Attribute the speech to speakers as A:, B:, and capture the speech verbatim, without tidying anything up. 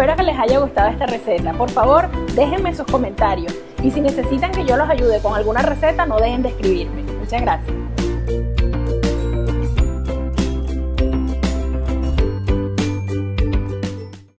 A: espero que les haya gustado esta receta. Por favor, déjenme sus comentarios. Y si necesitan que yo los ayude con alguna receta, no dejen de escribirme. Muchas gracias.